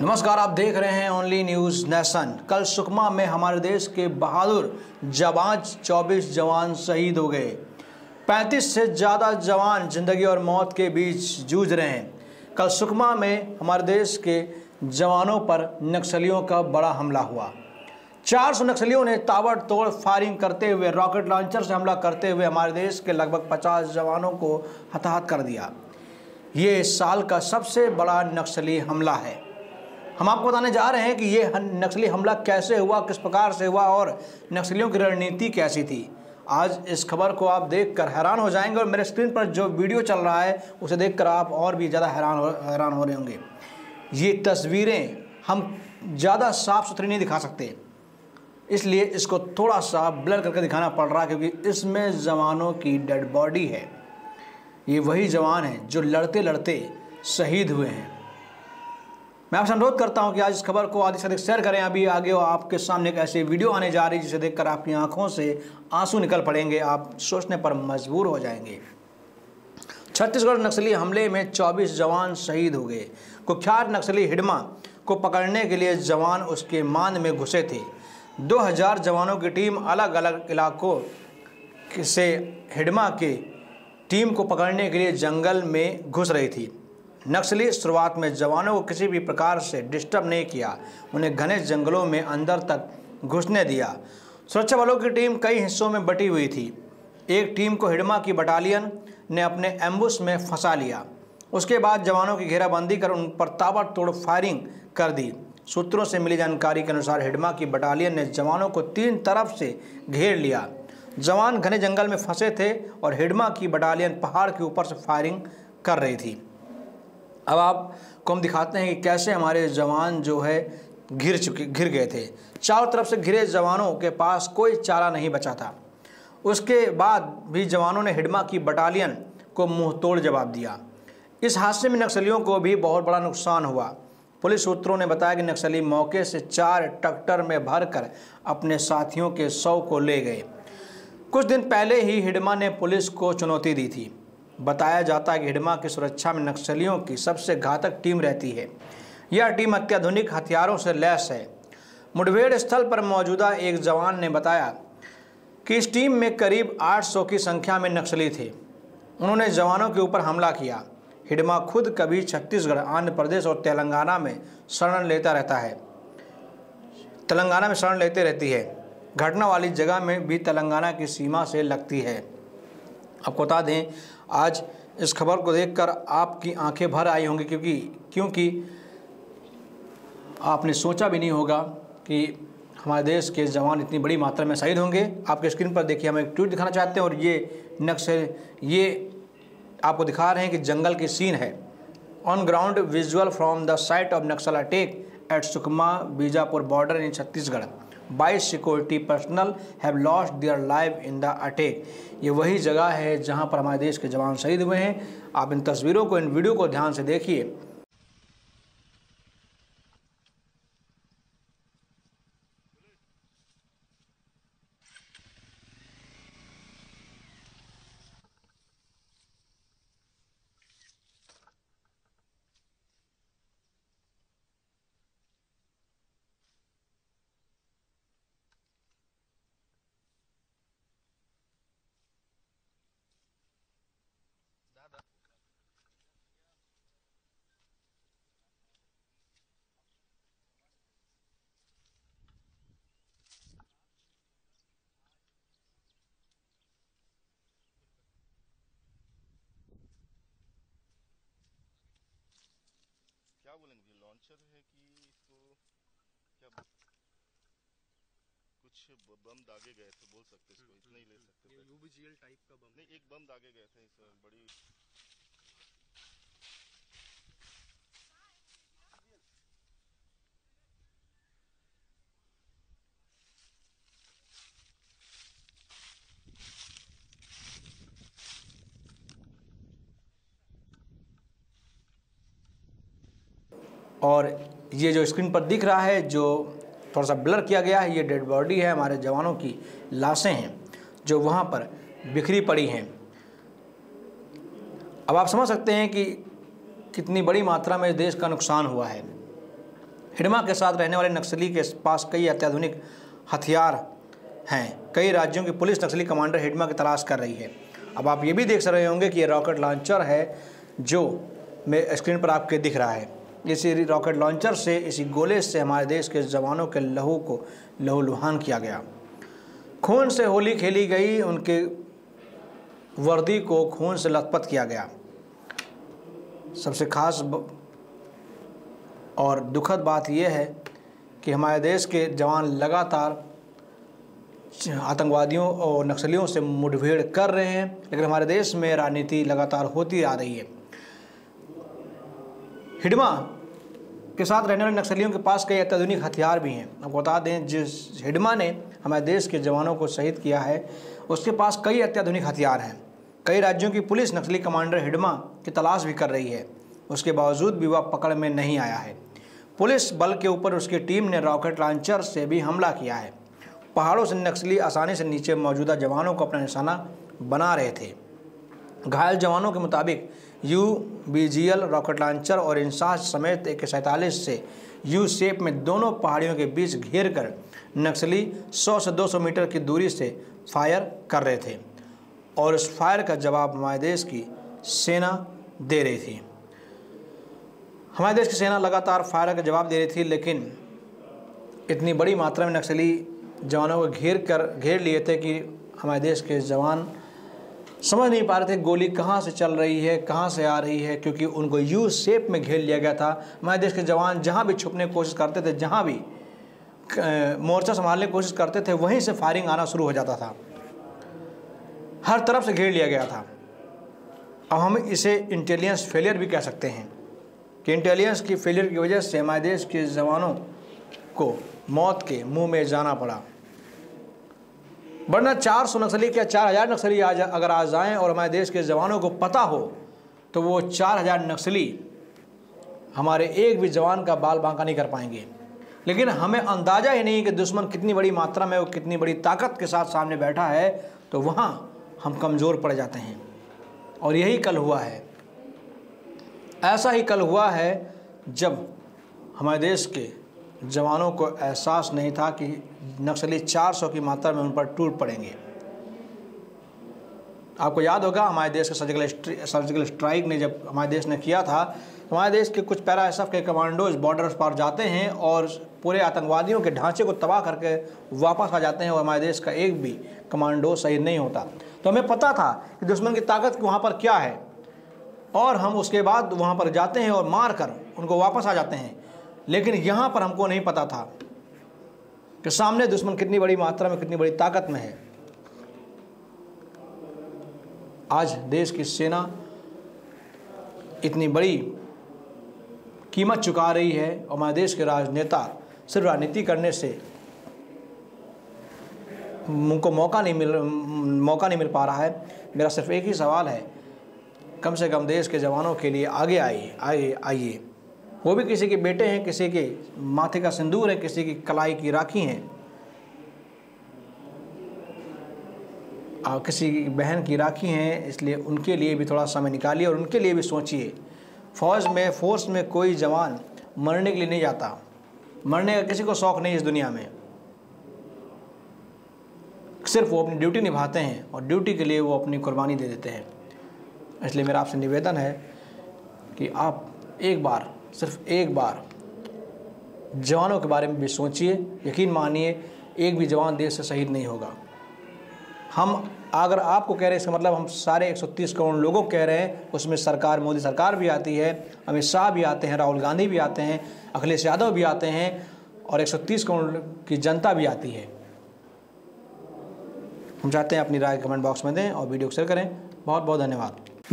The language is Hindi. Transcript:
नमस्कार, आप देख रहे हैं ओनली न्यूज़ नेशन। कल सुकमा में हमारे देश के बहादुर जाबाज 24 जवान शहीद हो गए। 35 से ज़्यादा जवान जिंदगी और मौत के बीच जूझ रहे हैं। कल सुकमा में हमारे देश के जवानों पर नक्सलियों का बड़ा हमला हुआ। 400 नक्सलियों ने ताबड़तोड़ फायरिंग करते हुए, रॉकेट लॉन्चर से हमला करते हुए हमारे देश के लगभग 50 जवानों को हताहत कर दिया। ये इस साल का सबसे बड़ा नक्सली हमला है। हम आपको बताने जा रहे हैं कि ये नक्सली हमला कैसे हुआ, किस प्रकार से हुआ और नक्सलियों की रणनीति कैसी थी। आज इस खबर को आप देखकर हैरान हो जाएंगे और मेरे स्क्रीन पर जो वीडियो चल रहा है उसे देखकर आप और भी ज़्यादा हैरान हो रहे होंगे। ये तस्वीरें हम ज़्यादा साफ सुथरी नहीं दिखा सकते, इसलिए इसको थोड़ा सा ब्लर करके दिखाना पड़ रहा है, क्योंकि इसमें जवानों की डेड बॉडी है। ये वही जवान हैं जो लड़ते लड़ते शहीद हुए हैं। मैं आपसे अनुरोध करता हूं कि आज इस खबर को अधिक से अधिक शेयर करें। अभी आगे आपके सामने एक ऐसी वीडियो आने जा रही है जिसे देखकर आपकी आंखों से आंसू निकल पड़ेंगे, आप सोचने पर मजबूर हो जाएंगे। छत्तीसगढ़ नक्सली हमले में 24 जवान शहीद हो गए। कुख्यात नक्सली हिडमा को पकड़ने के लिए जवान उसके मांद में घुसे थे। 2000 जवानों की टीम अलग अलग इलाकों से हिडमा के टीम को पकड़ने के लिए जंगल में घुस रही थी। नक्सली शुरुआत में जवानों को किसी भी प्रकार से डिस्टर्ब नहीं किया, उन्हें घने जंगलों में अंदर तक घुसने दिया। सुरक्षा बलों की टीम कई हिस्सों में बटी हुई थी। एक टीम को हिडमा की बटालियन ने अपने एम्बुश में फंसा लिया। उसके बाद जवानों की घेराबंदी कर उन पर ताबड़तोड़ फायरिंग कर दी। सूत्रों से मिली जानकारी के अनुसार हिडमा की बटालियन ने जवानों को 3 तरफ से घेर लिया। जवान घने जंगल में फंसे थे और हिडमा की बटालियन पहाड़ के ऊपर से फायरिंग कर रही थी। अब आपको हम दिखाते हैं कि कैसे हमारे जवान जो है घिर गए थे। चारों तरफ से घिरे जवानों के पास कोई चारा नहीं बचा था। उसके बाद भी जवानों ने हिडमा की बटालियन को मुंहतोड़ जवाब दिया। इस हादसे में नक्सलियों को भी बहुत बड़ा नुकसान हुआ। पुलिस सूत्रों ने बताया कि नक्सली मौके से 4 ट्रैक्टर में भरकर अपने साथियों के शव को ले गए। कुछ दिन पहले ही हिडमा ने पुलिस को चुनौती दी थी। बताया जाता है कि हिडमा की सुरक्षा में नक्सलियों की सबसे घातक टीम रहती है। यह टीम अत्याधुनिक हथियारों से लैस है। मुठभेड़ स्थल पर मौजूदा एक जवान ने बताया कि इस टीम में करीब 800 की संख्या में नक्सली थे। उन्होंने जवानों के ऊपर हमला किया। हिडमा खुद कभी छत्तीसगढ़, आंध्र प्रदेश और तेलंगाना में शरण लेता रहता है। तेलंगाना में शरण लेते रहती है। घटना वाली जगह में भी तेलंगाना की सीमा से लगती है। आपको बता दें, आज इस खबर को देखकर आपकी आंखें भर आई होंगी, क्योंकि आपने सोचा भी नहीं होगा कि हमारे देश के जवान इतनी बड़ी मात्रा में शहीद होंगे। आपके स्क्रीन पर देखिए, हम एक ट्वीट दिखाना चाहते हैं और ये आपको दिखा रहे हैं कि जंगल की सीन है। On ground visual from the site of Naxal attack at Sukma Bijapur border in Chhattisgarh. 22 security personnel have lost their life in the attack. ये वही जगह है जहां पर हमारे देश के जवान शहीद हुए हैं। आप इन तस्वीरों को, इन वीडियो को ध्यान से देखिए। क्या बोलेंगे, लॉन्चर है कि इसको क्या कुछ बम दागे गए थे, बोल सकते इसको, इतना ही ले सकते थे। यूबीजीएल टाइप का बम नहीं, एक बम दागे गए थे इस बड़ी। और ये जो स्क्रीन पर दिख रहा है, जो थोड़ा सा ब्लर किया गया है, ये डेड बॉडी है। हमारे जवानों की लाशें हैं जो वहाँ पर बिखरी पड़ी हैं। अब आप समझ सकते हैं कि कितनी बड़ी मात्रा में देश का नुकसान हुआ है। हिडमा के साथ रहने वाले नक्सली के पास कई अत्याधुनिक हथियार हैं। कई राज्यों की पुलिस नक्सली कमांडर हिडमा की तलाश कर रही है। अब आप ये भी देख रहे होंगे कि ये रॉकेट लॉन्चर है जो मैं स्क्रीन पर आपके दिख रहा है। इसी रॉकेट लॉन्चर से, इसी गोले से हमारे देश के जवानों के लहू को लहूलुहान किया गया। खून से होली खेली गई, उनके वर्दी को खून से लथपथ किया गया। सबसे खास और दुखद बात यह है कि हमारे देश के जवान लगातार आतंकवादियों और नक्सलियों से मुठभेड़ कर रहे हैं, लेकिन हमारे देश में राजनीति लगातार होती आ रही है। हिडमा के साथ रहने वाले नक्सलियों के पास कई अत्याधुनिक हथियार भी हैं। आपको बता दें, जिस हिडमा ने हमारे देश के जवानों को शहीद किया है उसके पास कई अत्याधुनिक हथियार हैं। कई राज्यों की पुलिस नक्सली कमांडर हिडमा की तलाश भी कर रही है, उसके बावजूद भी वह पकड़ में नहीं आया है। पुलिस बल के ऊपर उसकी टीम ने रॉकेट लॉन्चर से भी हमला किया है। पहाड़ों से नक्सली आसानी से नीचे मौजूदा जवानों को अपना निशाना बना रहे थे। घायल जवानों के मुताबिक UBGL रॉकेट लॉन्चर और इंसास समेत AK-47 से U शेप में दोनों पहाड़ियों के बीच घेर कर नक्सली 100 से 200 मीटर की दूरी से फायर कर रहे थे और उस फायर का जवाब हमारे देश की सेना दे रही थी। हमारे देश की सेना लगातार फायर का जवाब दे रही थी, लेकिन इतनी बड़ी मात्रा में नक्सली जवानों को घेर लिए थे कि हमारे देश के जवान समझ नहीं पा रहे थे गोली कहाँ से चल रही है, कहाँ से आ रही है, क्योंकि उनको U शेप में घेर लिया गया था। हमारे देश के जवान जहाँ भी छुपने की कोशिश करते थे, जहाँ भी मोर्चा संभालने की कोशिश करते थे, वहीं से फायरिंग आना शुरू हो जाता था। हर तरफ से घेर लिया गया था। अब हम इसे इंटेलिजेंस फेलियर भी कह सकते हैं कि इंटेलिजेंस की फेलियर की वजह से हमारे देश के जवानों को मौत के मुंह में जाना पड़ा। वरना 400 नक्सली क्या 4000 नक्सली अगर आ जाएं और हमारे देश के जवानों को पता हो तो वो 4000 नक्सली हमारे एक भी जवान का बाल बांका नहीं कर पाएंगे। लेकिन हमें अंदाज़ा ही नहीं कि दुश्मन कितनी बड़ी मात्रा में, वो कितनी बड़ी ताकत के साथ सामने बैठा है, तो वहाँ हम कमज़ोर पड़ जाते हैं। और यही कल हुआ है। ऐसा ही कल हुआ है जब हमारे देश के जवानों को एहसास नहीं था कि नक्सली 400 की मात्रा में उन पर टूट पड़ेंगे। आपको याद होगा हमारे देश का सर्जिकल स्ट्राइक ने जब हमारे देश ने किया था, तो हमारे देश के कुछ पैरा SF के कमांडोज बॉर्डर्स पर जाते हैं और पूरे आतंकवादियों के ढांचे को तबाह करके वापस आ जाते हैं और हमारे देश का एक भी कमांडो शहीद नहीं होता। तो हमें पता था कि दुश्मन की ताकत वहाँ पर क्या है और हम उसके बाद वहाँ पर जाते हैं और मार कर उनको वापस आ जाते हैं। लेकिन यहाँ पर हमको नहीं पता था कि सामने दुश्मन कितनी बड़ी मात्रा में, कितनी बड़ी ताकत में है। आज देश की सेना इतनी बड़ी कीमत चुका रही है और हमारे देश के राजनेता सिर्फ राजनीति करने से उनको मौका नहीं मिल पा रहा है। मेरा सिर्फ एक ही सवाल है, कम से कम देश के जवानों के लिए आगे आइए। वो भी किसी के बेटे हैं, किसी के माथे का सिंदूर है, किसी की कलाई की राखी हैं, किसी की बहन की राखी हैं। इसलिए उनके लिए भी थोड़ा समय निकालिए और उनके लिए भी सोचिए। फोर्स में कोई जवान मरने के लिए नहीं जाता, मरने का किसी को शौक़ नहीं इस दुनिया में। सिर्फ वो अपनी ड्यूटी निभाते हैं और ड्यूटी के लिए वो अपनी कुर्बानी दे देते हैं। इसलिए मेरा आपसे निवेदन है कि आप एक बार, सिर्फ एक बार जवानों के बारे में भी सोचिए। यकीन मानिए, एक भी जवान देश से शहीद नहीं होगा। हम अगर आपको कह रहे हैं, इसका मतलब हम सारे 130 करोड़ लोगों को कह रहे हैं। उसमें सरकार, मोदी सरकार भी आती है, अमित शाह भी आते हैं, राहुल गांधी भी आते हैं, अखिलेश यादव भी आते हैं और 130 करोड़ की जनता भी आती है। हम चाहते हैं अपनी राय कमेंट बॉक्स में दें और वीडियो को शेयर करें। बहुत बहुत धन्यवाद।